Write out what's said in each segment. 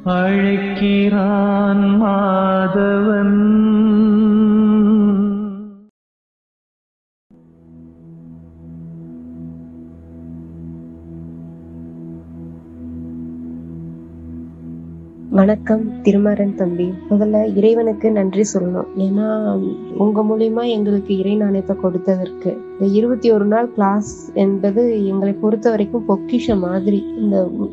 அழைக்கிறான் மாதவன். வணக்கம் திருமாறன் தம்பி. முதல்ல இறைவனுக்கு நன்றி சொல்லணும். ஏன்னா உங்க மூலியமா எங்களுக்கு இறை நாணயத்தை கொடுத்ததற்கு. இந்த 21 நாள் கிளாஸ் என்பது எங்களை பொறுத்த வரைக்கும் பொக்கிஷம் மாதிரி. இந்த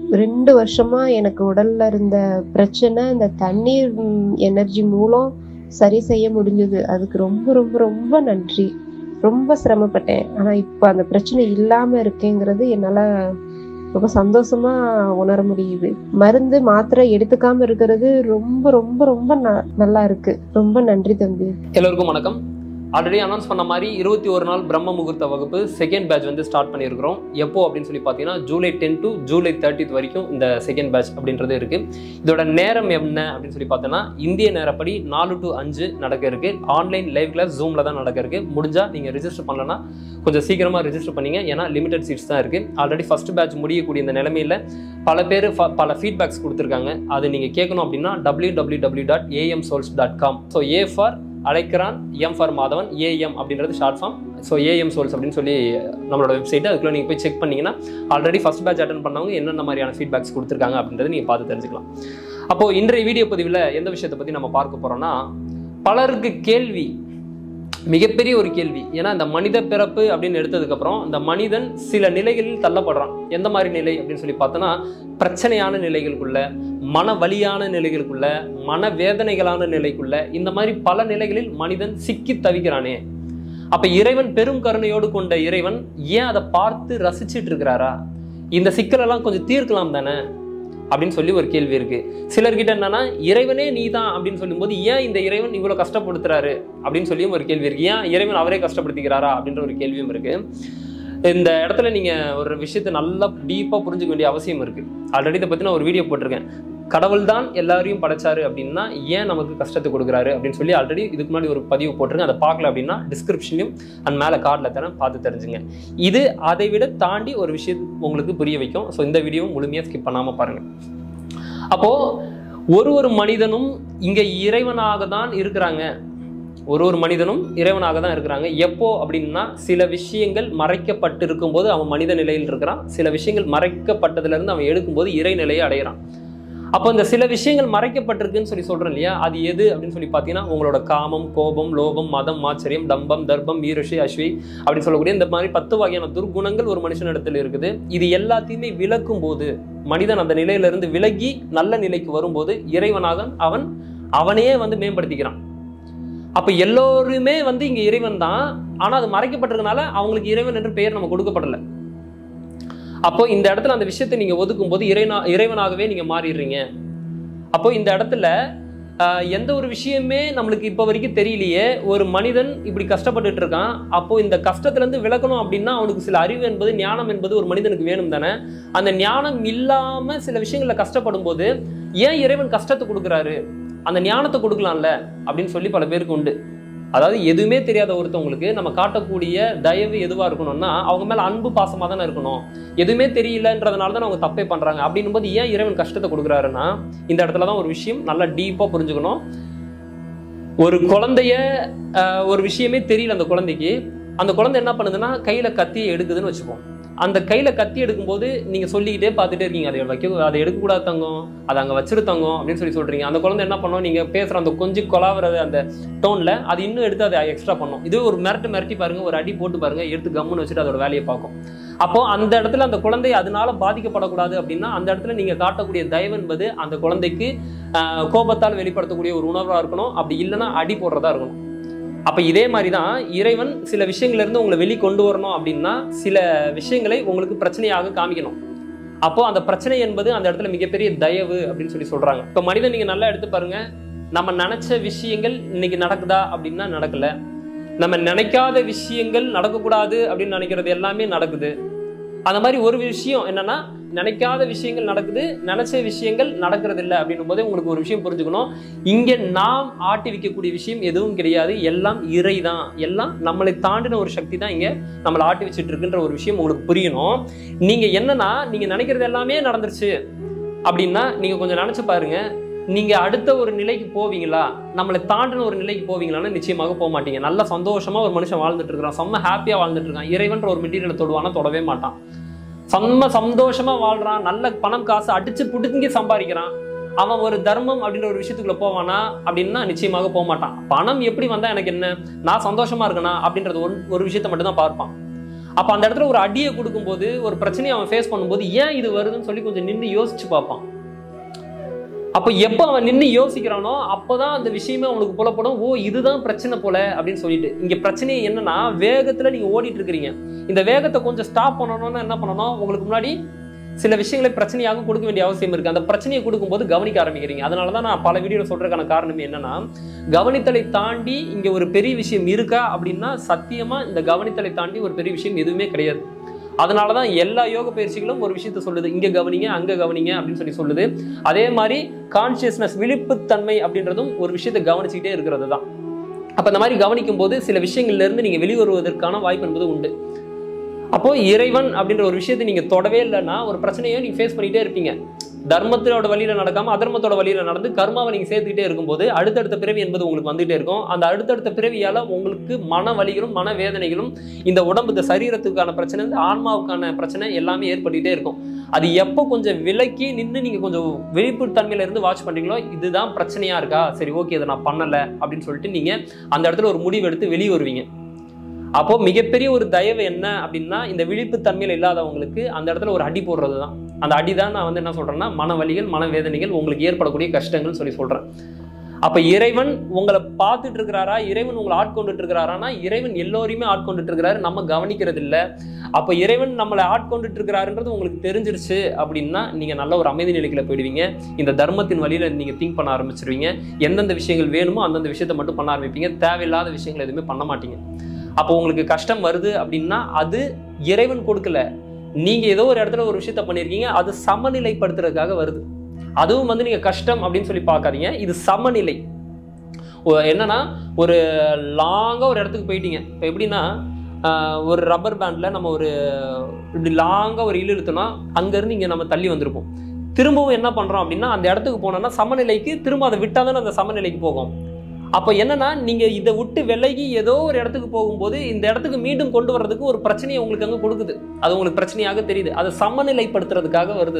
2 வருஷமா எனக்கு உடல்ல இருந்த பிரச்சனை இந்த தண்ணீர் எனர்ஜி மூலம் சரி செய்ய முடிஞ்சது. அதுக்கு ரொம்ப ரொம்ப ரொம்ப நன்றி. ரொம்ப சிரமப்பட்டேன். ஆனா இப்ப அந்த பிரச்சனை இல்லாம இருக்கேங்கிறது என்னால ரொம்ப சந்தோஷமா உணர முடியுது. மருந்து மாத்திரை எடுத்துக்காம இருக்கிறது ரொம்ப ரொம்ப ரொம்ப நல்லா இருக்கு. ரொம்ப நன்றி தம்பி. எல்லோருக்கும் வணக்கம். ஆல்ரெடி அனௌன்ஸ் பண்ண மாதிரி 21 நாள் பிரம்ம முகூர்த்த வகுப்பு செகண்ட் பேட்ச் வந்து ஸ்டார்ட் பண்ணியிருக்கிறோம். எப்போ அப்படின்னு சொல்லி பார்த்தீங்கன்னா ஜூலை 10 to ஜூலை 30 வரைக்கும் இந்த செகண்ட் பேட்ச் அப்படின்றது இருக்கு. இதோட நேரம் என்ன அப்படின்னு சொல்லி பார்த்தோன்னா இந்திய நேரப்படி 4 to 5 நடக்க இருக்கு. ஆன்லைன் லைவ் கிளாஸ் ஜூம்ல தான் நடக்க இருக்கு. முடிஞ்சா நீங்க ரிஜிஸ்டர் பண்ணலன்னா கொஞ்சம் சீக்கிரமா ரிஜிஸ்டர் பண்ணீங்க. ஏன்னா லிமிடெட் சீட்ஸ் தான் இருக்கு. ஆல்ரெடி ஃபர்ஸ்ட் பேட்ச் முடியக்கூடிய இந்த நிலைமையில பல பேர் பல ஃபீட்பேக்ஸ் கொடுத்துருக்காங்க. அது நீங்க கேட்கணும் அப்படின்னா www.amsouls.com. ஸோ ஏ ஃபார் அழைக்கிறான், எம் ஃபார் மாதவன், ஏஎம் அப்படின்றது short form. So AM souls அப்படின்னு சொல்லி நம்மளோட வெப்சைட், அதுக்குள்ள நீங்கள் போய் செக் பண்ணிங்கன்னா ஆல்ரெடி ஃபர்ஸ்ட் பேட்ச் அட்டன் பண்ணவங்க என்னென்ன மாதிரியான ஃபீட்பேக்ஸ் கொடுத்துருக்காங்க அப்படின்றத நீங்கள் பார்த்து தெரிஞ்சுக்கலாம். அப்போது இன்றைய வீடியோ பதிவில் எந்த விஷயத்தை பற்றி நம்ம பார்க்க போகிறோம்னா, பலருக்கு கேள்வி, மிகப்பெரிய ஒரு கேள்வி. ஏன்னா இந்த மனித பிறப்பு அப்படின்னு எடுத்ததுக்கப்புறம் இந்த மனிதன் சில நிலைகளில் தள்ளப்படுறான். எந்த மாதிரி நிலை அப்படின்னு சொல்லி பார்த்தோன்னா, பிரச்சனையான நிலைகளுக்குள்ள, மன வலியான நிலைகளுக்குள்ள, மன வேதனைகளான நிலைக்குள்ள, இந்த மாதிரி பல நிலைகளில் மனிதன் சிக்கி தவிக்கிறானே. அப்ப இறைவன் பெரும் கருணையோடு கொண்ட இறைவன் ஏன் அதை பார்த்து ரசிச்சுட்டு இருக்கிறாரா? இந்த சிக்கலெல்லாம் கொஞ்சம் தீர்க்கலாம் தானே அப்படின்னு சொல்லி ஒரு கேள்வி இருக்கு. சிலர்கிட்ட என்னன்னா, இறைவனே நீ தான் அப்படின்னு சொல்லும்போது ஏன் இந்த இறைவன் இவ்வளவு கஷ்டப்படுத்துறாரு அப்படின்னு சொல்லியும் ஒரு கேள்வி இருக்கு. ஏன் இறைவன் அவரே கஷ்டப்படுத்திக்கிறாரா அப்படின்ற ஒரு கேள்வியும் இருக்கு. இந்த இடத்துல நீங்க ஒரு விஷயத்தை நல்லா டீப்பா புரிஞ்சுக்க வேண்டிய அவசியம் இருக்கு. ஆல்ரெடி இதை பத்தி நான் ஒரு வீடியோ போட்டிருக்கேன். கடவுள் தான் எல்லாரையும் படைச்சாரு அப்படின்னா ஏன் நமக்கு கஷ்டத்தை கொடுக்குறாரு அப்படின்னு சொல்லி ஆல்ரெடி இதுக்கு முன்னாடி ஒரு பதிவு போட்டிருக்கேன். அதை பார்க்கல அப்படின்னா டிஸ்கிரிப்ஷன்லையும் அண்ட் மேலே கார்டில் தரேன், பார்த்து தெரிஞ்சுங்க. இது அதை விட தாண்டி ஒரு விஷயம் உங்களுக்கு புரிய வைக்கும். ஸோ இந்த வீடியோ முழுமையாக ஸ்கிப் பண்ணாமல் பாருங்க. அப்போ ஒரு மனிதனும் இங்க இறைவனாக தான் இருக்கிறாங்க. ஒரு மனிதனும் இறைவனாக தான் இருக்கிறாங்க. எப்போ அப்படின்னா, சில விஷயங்கள் மறைக்கப்பட்டு இருக்கும்போது அவன் மனித நிலையில் இருக்கிறான். சில விஷயங்கள் மறைக்கப்பட்டதுல இருந்து அவன் எடுக்கும்போது இறை நிலையை அடைகிறான். அப்போ இந்த சில விஷயங்கள் மறைக்கப்பட்டிருக்குன்னு சொல்லி சொல்றேன் இல்லையா, அது எது அப்படின்னு சொல்லி பார்த்தீங்கன்னா, உங்களோட காமம், கோபம், லோபம், மதம், மாச்சரியம், தம்பம், தர்ப்பம், ஈர்ஷை, அஸ்வி அப்படின்னு சொல்லக்கூடிய இந்த மாதிரி 10 வகையான துர்குணங்கள் ஒரு மனுஷனிடத்தில் இருக்குது. இது எல்லாத்தையுமே விளக்கும் போது மனிதன் அந்த நிலையிலிருந்து விலகி நல்ல நிலைக்கு வரும்போது இறைவனாக அவனையே வந்து மேம்படுத்திக்கிறான். அப்ப எல்லோருமே வந்து இங்க இறைவன் தான். ஆனா அது மறைக்கப்பட்டிருக்கனால அவங்களுக்கு இறைவன் என்று பெயர் நம்ம கொடுக்கப்படல. அப்போ இந்த இடத்துல அந்த விஷயத்தை நீங்க ஒதுக்கும் போது இறைவனாகவே நீங்க மாறிடுறீங்க. அப்போ இந்த இடத்துல எந்த ஒரு விஷயமே நம்மளுக்கு இப்ப வரைக்கும் தெரியலையே, ஒரு மனிதன் இப்படி கஷ்டப்பட்டுட்டு இருக்கான். அப்போ இந்த கஷ்டத்துல இருந்து விளக்கணும் அப்படின்னா அவனுக்கு சில அறிவு என்பது, ஞானம் என்பது ஒரு மனிதனுக்கு வேணும் தானே. அந்த ஞானம் இல்லாம சில விஷயங்கள்ல கஷ்டப்படும் போது ஏன் இறைவன் கஷ்டத்தை கொடுக்குறாரு, அந்த ஞானத்தை கொடுக்கலாம்ல அப்படின்னு சொல்லி பல பேருக்கு உண்டு. அதாவது எதுவுமே தெரியாத ஒருத்தவங்களுக்கு நம்ம காட்டக்கூடிய தயவு எதுவா இருக்கணும்னா, அவங்க மேல அன்பு பாசமா தானே இருக்கணும். எதுவுமே தெரியலன்றதுனால தான் அவங்க தப்பே பண்றாங்க. அப்படின்னும் போது ஏன் இறைவன் கஷ்டத்தை கொடுக்குறாருன்னா, இந்த இடத்துலதான் ஒரு விஷயம் நல்லா டீப்பா புரிஞ்சுக்கணும். ஒரு குழந்தைய ஒரு விஷயமே தெரியல அந்த குழந்தைக்கு. அந்த குழந்தை என்ன பண்ணுதுன்னா கையில கத்தியை எடுக்குதுன்னு வச்சுப்போம். அந்த கையில கத்தி எடுக்கும்போது நீங்க சொல்லிக்கிட்டே பார்த்துட்டே இருக்கீங்க, அதை எடுக்கக்கூடாது தங்கம், அதை அங்க வச்சிரு தங்கம் அப்படின்னு சொல்லி சொல்றீங்க. அந்த குழந்தை என்ன பண்ணும், நீங்க பேசுற அந்த கொஞ்சம் கொலாவுறது அந்த டோன்ல அது இன்னும் எடுத்து அதை எக்ஸ்ட்ரா பண்ணும். இது ஒரு மிரட்டி பாருங்க, ஒரு அடி போட்டு பாருங்க, எடுத்து கம்முன்னு வச்சுட்டு அதோட வேலையை பார்க்கும். அப்போ அந்த இடத்துல அந்த குழந்தை அதனால பாதிக்கப்படக்கூடாது அப்படின்னா அந்த இடத்துல நீங்க காட்டக்கூடிய தயவு என்பது அந்த குழந்தைக்கு கோபத்தால் வெளிப்படுத்தக்கூடிய ஒரு உணர்வா இருக்கணும். அப்படி இல்லைன்னா அடி போடுறதா இருக்கணும். அப்ப இதே மாதிரிதான் இறைவன் சில விஷயங்கள்ல இருந்து உங்களை வெளி கொண்டு வரணும் அப்படின்னா சில விஷயங்களை உங்களுக்கு பிரச்சனையாக காமிக்கணும். அப்போ அந்த பிரச்சனை என்பது அந்த இடத்துல மிகப்பெரிய தயவு அப்படின்னு சொல்லி சொல்றாங்க. இப்ப மனிதன் நீங்க நல்லா எடுத்து பாருங்க, நம்ம நினைச்ச விஷயங்கள் இன்னைக்கு நடக்குதா அப்படின்னா நடக்கல. நம்ம நினைக்காத விஷயங்கள் நடக்கக்கூடாது அப்படின்னு நினைக்கிறது எல்லாமே நடக்குது. அந்த மாதிரி ஒரு விஷயம் என்னன்னா, நினைக்காத விஷயங்கள் நடக்குது, நினைச்ச விஷயங்கள் நடக்கிறது இல்லை அப்படின்னும் போதே உங்களுக்கு ஒரு விஷயம் புரிஞ்சுக்கணும். இங்க நாம் ஆட்டி வைக்கக்கூடிய விஷயம் எதுவும் கிடையாது. எல்லாம் இறை தான். எல்லாம் நம்மளை தாண்டின ஒரு சக்தி தான் இங்க நம்மளை ஆட்டி வச்சுட்டு இருக்குன்ற ஒரு விஷயம் உங்களுக்கு புரியணும். நீங்க என்னன்னா, நீங்க நினைக்கிறது எல்லாமே நடந்துருச்சு, அப்படின்னா நீங்கள் கொஞ்சம் நினச்சி பாருங்க, நீங்கள் அடுத்த ஒரு நிலைக்கு போவீங்களா, நம்மளை தாண்டின ஒரு நிலைக்கு போவீங்களான்னு நிச்சயமாக போக மாட்டீங்க. நல்ல சந்தோஷமாக ஒரு மனுஷன் வாழ்ந்துட்டு இருக்கிறான், செம்ம ஹாப்பியாக வாழ்ந்துட்டு இருக்கான், இறைவன்ற ஒரு மெட்டீரியலை தொடுவானா, தொடவே மாட்டான். செம்ம சந்தோஷமாக வாழ்கிறான், நல்ல பணம் காசு அடிச்சு புடுங்கி சம்பாதிக்கிறான், அவன் ஒரு தர்மம் அப்படின்ற ஒரு விஷயத்துக்குள்ள போவானா அப்படின்னா நிச்சயமாக போக மாட்டான். பணம் எப்படி வந்தா எனக்கு என்ன, நான் சந்தோஷமா இருக்கேனா அப்படின்றது ஒரு விஷயத்த மட்டும் தான் பார்ப்பான். அப்ப அந்த இடத்துல ஒரு அடியை கொடுக்கும்போது, ஒரு பிரச்சனையை அவன் ஃபேஸ் பண்ணும்போது ஏன் இது வருதுன்னு சொல்லி கொஞ்சம் நின்று யோசிச்சு பார்ப்பான். அப்போ எப்போ அவன் நின்று யோசிக்கிறானோ அப்போதான் அந்த விஷயமே அவனுக்கு புலப்படும், ஓ இதுதான் பிரச்சனை போல அப்படின்னு சொல்லிட்டு. இங்க பிரச்சனை என்னன்னா, வேகத்துல நீங்க ஓடிட்டு இருக்கிறீங்க. இந்த வேகத்தை கொஞ்சம் ஸ்டாப் பண்ணணும்னா என்ன பண்ணணும், உங்களுக்கு முன்னாடி சில விஷயங்களை பிரச்சனையாக கொடுக்க வேண்டிய அவசியம் இருக்கு. அந்த பிரச்சனையை கொடுக்கும்போது கவனிக்க ஆரம்பிக்கிறீங்க. அதனாலதான் நான் பல வீடியோல சொல்றதுக்கான காரணம் என்னன்னா, கவனித்தலை தாண்டி இங்க ஒரு பெரிய விஷயம் இருக்கா அப்படின்னா சத்தியமா இந்த கவனித்தலை தாண்டி ஒரு பெரிய விஷயம் எதுவுமே கிடையாது. அதனாலதான் எல்லா யோக பயிற்சிகளும் ஒரு விஷயத்த சொல்லுது, இங்க கவனிங்க அங்க கவனிங்க அப்படின்னு சொல்லுது. அதே மாதிரி கான்சியஸ்னஸ், விழிப்புத்தன்மை அப்படின்றதும் ஒரு விஷயத்தை கவனிச்சுக்கிட்டே இருக்கிறது தான். அப்ப இந்த மாதிரி கவனிக்கும் போது சில விஷயங்கள்ல இருந்து நீங்க வெளிவருவதற்கான வாய்ப்பு என்பது உண்டு. அப்போ இறைவன் அப்படின்ற ஒரு விஷயத்தை நீங்க தொடவே இல்லைன்னா ஒரு பிரச்சனையோ நீங்க ஃபேஸ் பண்ணிட்டே இருப்பீங்க. தர்மத்தோட வழியில நடக்காம அதர்மத்தோட வழியில நடந்து கர்மாவை நீங்க சேர்த்துக்கிட்டே இருக்கும்போது அடுத்தடுத்த பிறவி என்பது உங்களுக்கு வந்துட்டே இருக்கும். அந்த அடுத்தடுத்த பிறவியால உங்களுக்கு மன வலிகளும் மன வேதனைகளும், இந்த உடம்பு, இந்த சரீரத்துக்கான பிரச்சனை, இந்த ஆன்மாவுக்கான பிரச்சனை எல்லாமே ஏற்பட்டுட்டே இருக்கும். அது எப்போ கொஞ்சம் விலக்கி நின்று நீங்க கொஞ்சம் விழிப்பு தன்மையில இருந்து வாட்ச் பண்றீங்களோ, இதுதான் பிரச்சனையா இருக்கா, சரி ஓகே இதை நான் பண்ணல அப்படின்னு சொல்லிட்டு நீங்க அந்த இடத்துல ஒரு முடிவு எடுத்து வெளியே வருவீங்க. அப்போ மிகப்பெரிய ஒரு தயவு என்ன அப்படின்னா, இந்த விழிப்பு தன்மையில இல்லாதவங்களுக்கு அந்த இடத்துல ஒரு அடி போடுறது தான். அந்த அடி தான் நான் வந்து என்ன சொல்றேன்னா, மனவலிகள் மனவேதனைகள் உங்களுக்கு ஏற்படக்கூடிய கஷ்டங்கள் சொல்லி சொல்றேன். அப்ப இறைவன் உங்களை பார்த்துட்டு இருக்கிறாரா, இறைவன் உங்களை ஆட்கொண்டுட்டு இருக்கிறாரானா, இறைவன் எல்லோரையுமே ஆட்கொண்டுட்டு இருக்கிறாரு, நம்ம கவனிக்கிறது இல்லை. அப்ப இறைவன் நம்மளை ஆட்கொண்டுட்டு இருக்கிறாருன்றது உங்களுக்கு தெரிஞ்சிருச்சு அப்படின்னா நீங்க நல்ல ஒரு அமைதி நிலைக்குள்ள போயிடுவீங்க. இந்த தர்மத்தின் வழியில நீங்க திங்க் பண்ண ஆரம்பிச்சிருவீங்க. எந்தெந்த விஷயங்கள் வேணுமோ அந்தந்த விஷயத்த மட்டும் பண்ண ஆரம்பிப்பீங்க. தேவையில்லாத விஷயங்கள் எதுவுமே பண்ண மாட்டீங்க. அப்போ உங்களுக்கு கஷ்டம் வருது அப்படின்னா அது இறைவன் கொடுக்கல, நீங்க ஏதோ ஒரு இடத்துல ஒரு விஷயத்த பண்ணிருக்கீங்க, அது சமநிலைப்படுத்துறதுக்காக வருது. அதுவும் வந்து நீங்க கஷ்டம் அப்படின்னு சொல்லி பார்க்காதீங்க, இது சமநிலை. என்னன்னா, ஒரு லாங்கா ஒரு இடத்துக்கு போயிட்டீங்க. இப்போ எப்படின்னா, ஒரு ரப்பர் பேண்ட்ல நம்ம ஒரு இப்படி லாங்கா ஒரு இழுத்தோம்னா அங்கிருந்து இங்க நம்ம தள்ளி வந்திருப்போம். திரும்பவும் என்ன பண்றோம் அப்படின்னா, அந்த இடத்துக்கு போனோம்னா சமநிலைக்கு திரும்ப அதை விட்டாதானே அந்த சமநிலைக்கு போகும். அப்ப என்னன்னா, நீங்க இதை விட்டு விலகி ஏதோ ஒரு இடத்துக்கு போகும்போது இந்த இடத்துக்கு மீண்டும் கொண்டு வர்றதுக்கு ஒரு பிரச்சனையை உங்களுக்கு அங்க கொடுக்குது. அது உங்களுக்கு பிரச்சனையாக தெரியுது, அதை சமநிலைப்படுத்துறதுக்காக வருது.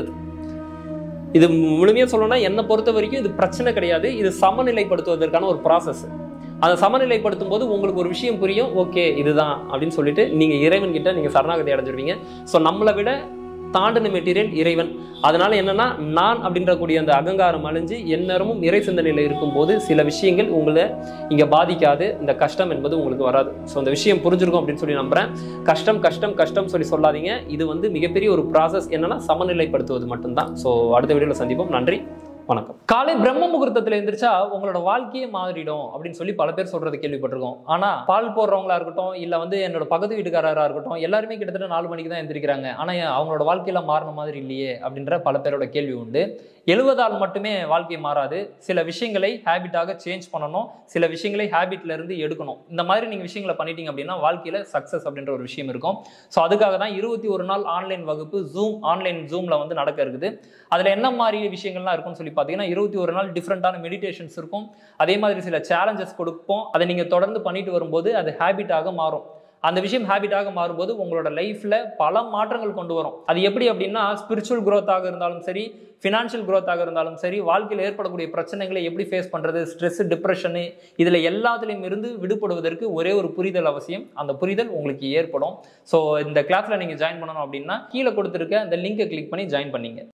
இது முழுமையா சொல்லணும்னா என்னை பொறுத்த வரைக்கும் இது பிரச்சனை கிடையாது, இது சமநிலைப்படுத்துவதற்கான ஒரு ப்ராசஸ். அதை சமநிலைப்படுத்தும் போது உங்களுக்கு ஒரு விஷயம் புரியும், ஓகே இதுதான் அப்படின்னு சொல்லிட்டு நீங்க இறைவன் கிட்ட நீங்க சரணாகதி அடைஞ்சிருவீங்க. ஸோ நம்மளை விட தாண்டின மெட்டீரியல் இறைவன். அதனால என்னன்னா, நான் அப்படின்ற கூடிய அந்த அகங்காரம் அழிஞ்சு எந்நேரமும் இறை சிந்தனையில இருக்கும்போது சில விஷயங்கள் உங்களை இங்க பாதிக்காது, இந்த கஷ்டம் என்பது உங்களுக்கு வராது. ஸோ இந்த விஷயம் புரிஞ்சிருக்கும் அப்படின்னு சொல்லி நம்புறேன். கஷ்டம் கஷ்டம் கஷ்டம் சொல்லி சொல்லாதீங்க, இது வந்து மிகப்பெரிய ஒரு ப்ராசஸ். என்னன்னா, சமநிலைப்படுத்துவது மட்டும்தான். ஸோ அடுத்த வீடியோல சந்திப்போம். நன்றி, வணக்கம். காலை பிரம்ம முகூர்த்தத்துல எந்திரிச்சா உங்களோட வாழ்க்கையே மாறிடும் அப்படின்னு சொல்லி பல பேர் சொல்றது கேள்விப்பட்டிருக்கோம். ஆனா பால் போடுறவங்களா இருக்கட்டும், இல்ல வந்து என்னோட பக்கத்து வீட்டுக்காரரா இருக்கட்டும், எல்லாருமே கிட்டத்தட்ட 4 மணிக்கு தான் எந்திரிக்கிறாங்க. ஆனா அவங்களோட வாழ்க்கையில மாறின மாதிரி இல்லையே அப்படின்ற பல பேரோட கேள்வி உண்டு. எழுவதால் மட்டுமே வாழ்க்கை மாறாது. சில விஷயங்களை ஹேபிட்டாக சேஞ்ச் பண்ணணும், சில விஷயங்களை ஹேபிட்ல இருந்து எடுக்கணும். இந்த மாதிரி நீங்க விஷயங்களை பண்ணிட்டீங்க அப்படின்னா வாழ்க்கையில சக்சஸ் அப்படின்ற ஒரு விஷயம் இருக்கும். ஸோ அதுக்காக தான் 21 நாள் ஆன்லைன் வகுப்பு ஆன்லைன் ஜூம்ல வந்து நடக்க இருக்குது. அதுல என்ன மாதிரி விஷயங்கள்லாம் இருக்கும்னு சொல்லி பார்த்தீங்கன்னா, 21 நாள் டிஃப்ரெண்டான மெடிடேஷன்ஸ் இருக்கும். அதே மாதிரி சில சேலஞ்சஸ் கொடுப்போம். அதை நீங்க தொடர்ந்து பண்ணிட்டு வரும்போது அது ஹேபிட்டாக மாறும். அந்த விஷயம் ஹேபிட்டாக மாறும்போது உங்களோட லைஃப்ல பல மாற்றங்கள் கொண்டு வரும். அது எப்படி அப்படின்னா, ஸ்பிரிச்சுவல் growth-ஆக இருந்தாலும் சரி, ஃபினான்ஷியல் growth-ஆக இருந்தாலும் சரி, வாழ்க்கையில் ஏற்படக்கூடிய பிரச்சனைகளை எப்படி ஃபேஸ் பண்றது, ஸ்ட்ரெஸ், டிப்ரெஷனு, இதுல எல்லாத்துலையும் இருந்து விடுபடுவதற்கு ஒரே ஒரு புரிதல் அவசியம். அந்த புரிதல் உங்களுக்கு ஏற்படும். ஸோ இந்த கிளாஸ்ல நீங்க ஜாயின் பண்ணணும் அப்படின்னா கீழே கொடுத்துருக்க அந்த லிங்கை கிளிக் பண்ணி ஜாயின் பண்ணீங்க.